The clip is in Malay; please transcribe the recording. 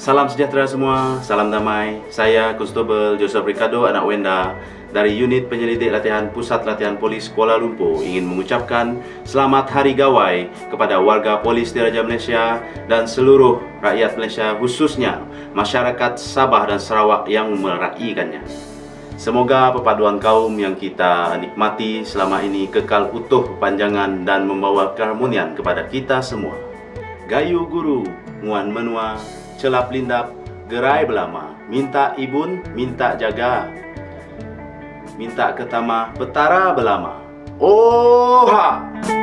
Salam sejahtera semua, salam damai. Saya Konstebel Joseph Ricardo Anak Wenda dari Unit Penyelidik Latihan Pusat Latihan Polis Kuala Lumpur ingin mengucapkan Selamat Hari Gawai kepada warga polis Diraja Malaysia dan seluruh rakyat Malaysia, khususnya masyarakat Sabah dan Sarawak yang meraikannya. Semoga perpaduan kaum yang kita nikmati selama ini kekal utuh, panjangan dan membawa keharmonian kepada kita semua. Gayu guru, nguan menua, celap lindap, gerai belama, minta ibun, minta jaga, minta ketama, petara belama. Oha!